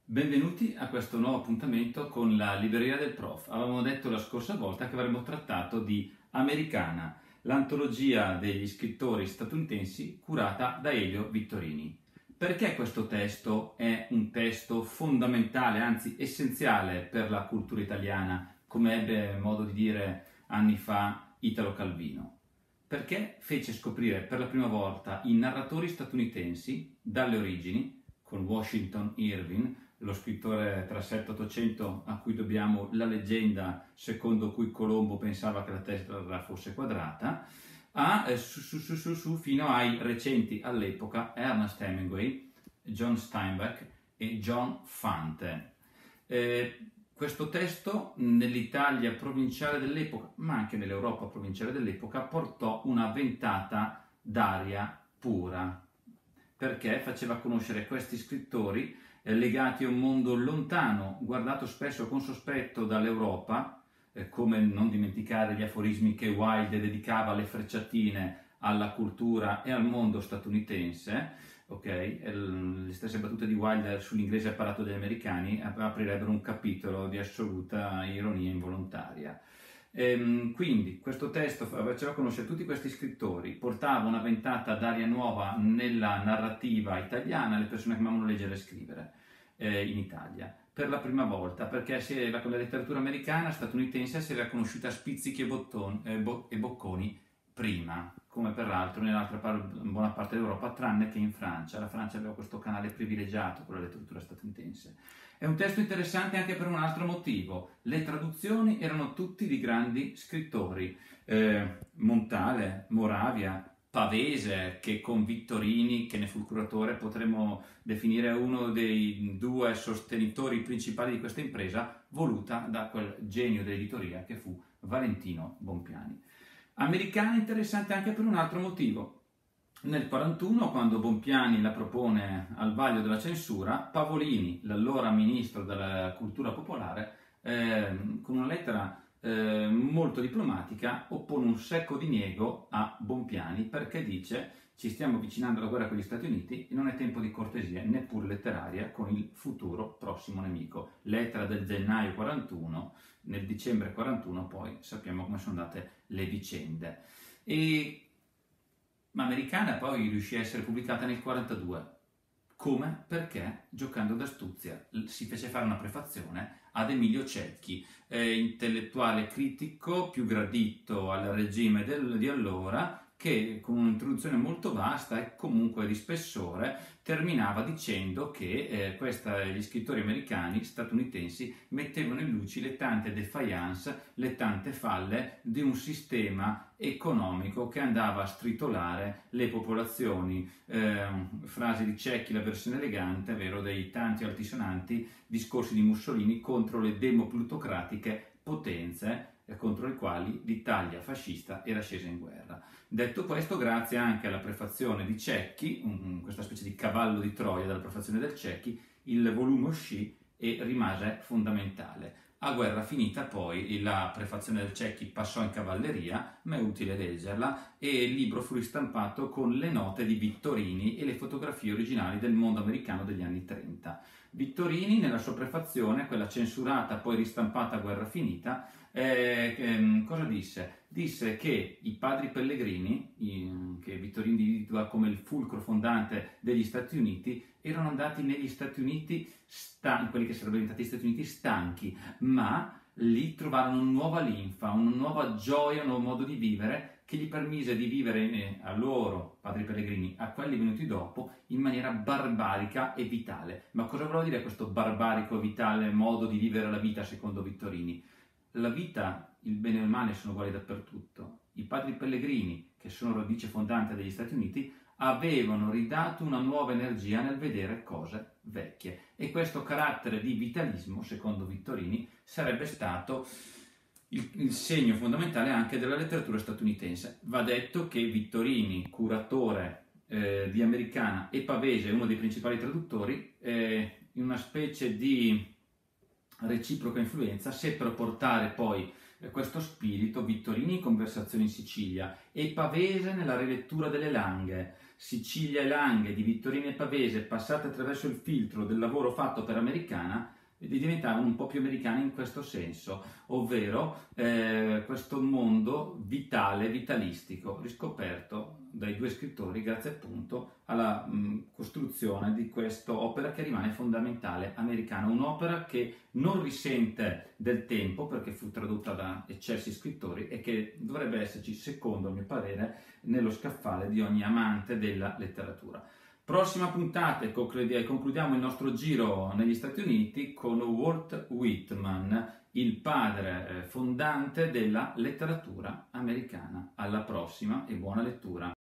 Benvenuti a questo nuovo appuntamento con la Libreria del Prof. Avevamo detto la scorsa volta che avremmo trattato di Americana, l'antologia degli scrittori statunitensi curata da Elio Vittorini. Perché questo testo è un testo fondamentale, anzi essenziale per la cultura italiana, come ebbe modo di dire anni fa Italo Calvino? Perché fece scoprire per la prima volta i narratori statunitensi dalle origini, con Washington Irving, lo scrittore tra 7 e 800 a cui dobbiamo la leggenda secondo cui Colombo pensava che la Terra fosse quadrata, fino ai recenti all'epoca Ernest Hemingway, John Steinbeck e John Fante. Questo testo nell'Italia provinciale dell'epoca, ma anche nell'Europa provinciale dell'epoca, portò una ventata d'aria pura, perché faceva conoscere questi scrittori legati a un mondo lontano, guardato spesso con sospetto dall'Europa, come non dimenticare gli aforismi che Wilde dedicava alle frecciatine, alla cultura e al mondo statunitense. Le stesse battute di Wilde sull'inglese parlato dagli americani aprirebbero un capitolo di assoluta ironia involontaria. Quindi questo testo faceva conoscere tutti questi scrittori, portava una ventata d'aria nuova nella narrativa italiana, le persone che amavano leggere e scrivere in Italia per la prima volta, perché con la letteratura americana statunitense si era conosciuta a spizzichi e bocconi prima, come peraltro nell'altra buona parte d'Europa, tranne che in Francia. La Francia aveva questo canale privilegiato con la letteratura statunitense. È un testo interessante anche per un altro motivo. Le traduzioni erano tutti di grandi scrittori. Montale, Moravia, Pavese, che con Vittorini, che ne fu il curatore, potremmo definire uno dei due sostenitori principali di questa impresa, voluta da quel genio dell'editoria che fu Valentino Bompiani. Americana interessante anche per un altro motivo. Nel 1941, quando Bompiani la propone al vaglio della censura, Pavolini, l'allora ministro della cultura popolare, con una lettera molto diplomatica, oppone un secco diniego a Bompiani perché dice: ci stiamo avvicinando alla guerra con gli Stati Uniti e non è tempo di cortesia neppure letteraria con il futuro prossimo nemico. Lettera del gennaio 41, nel dicembre 41 poi sappiamo come sono andate le vicende. Ma Americana poi riuscì a essere pubblicata nel 42. Come? Perché? Giocando d'astuzia. Si fece fare una prefazione ad Emilio Cecchi, intellettuale critico più gradito al regime di allora, che con un'introduzione molto vasta e comunque di spessore terminava dicendo che gli scrittori americani, statunitensi, mettevano in luce le tante defiance, le tante falle di un sistema economico che andava a stritolare le popolazioni. Frasi di Cecchi, la versione elegante, vero, dei tanti altisonanti discorsi di Mussolini contro le demoplutocratiche potenze contro le quali l'Italia fascista era scesa in guerra. Detto questo, grazie anche alla prefazione di Cecchi, questa specie di cavallo di Troia dalla prefazione del Cecchi, il volume uscì e rimase fondamentale. A guerra finita poi la prefazione del Cecchi passò in cavalleria, ma è utile leggerla, e il libro fu ristampato con le note di Vittorini e le fotografie originali del mondo americano degli anni 30. Vittorini, nella sua prefazione, quella censurata poi ristampata a guerra finita, cosa disse? Disse che i padri pellegrini, che Vittorini individua come il fulcro fondante degli Stati Uniti, erano andati negli Stati Uniti, quelli che sarebbero diventati Stati Uniti stanchi, ma lì trovarono una nuova linfa, una nuova gioia, un nuovo modo di vivere che gli permise di vivere a loro, padri pellegrini, a quelli venuti dopo, in maniera barbarica e vitale. Ma cosa voleva dire questo barbarico e vitale modo di vivere la vita secondo Vittorini? La vita, il bene e il male sono uguali dappertutto. I padri pellegrini, che sono radice fondante degli Stati Uniti, avevano ridato una nuova energia nel vedere cose vecchie. E questo carattere di vitalismo, secondo Vittorini, sarebbe stato il segno fondamentale anche della letteratura statunitense. Va detto che Vittorini, curatore di Americana, e Pavese, uno dei principali traduttori, in una specie di reciproca influenza, seppero portare poi questo spirito, Vittorini in Conversazioni in Sicilia e Pavese nella rilettura delle Langhe, Sicilia e Langhe di Vittorino e Pavese, passate attraverso il filtro del lavoro fatto per Americana, diventavano un po' più americane in questo senso, ovvero questo mondo vitale, vitalistico, riscoperto dai due scrittori grazie appunto alla costruzione di questa opera che rimane fondamentale, americana, un'opera che non risente del tempo perché fu tradotta da eccelsi scrittori e che dovrebbe esserci, secondo il mio parere, nello scaffale di ogni amante della letteratura. Prossima puntata e concludiamo il nostro giro negli Stati Uniti con Walt Whitman, il padre fondante della letteratura americana. Alla prossima e buona lettura.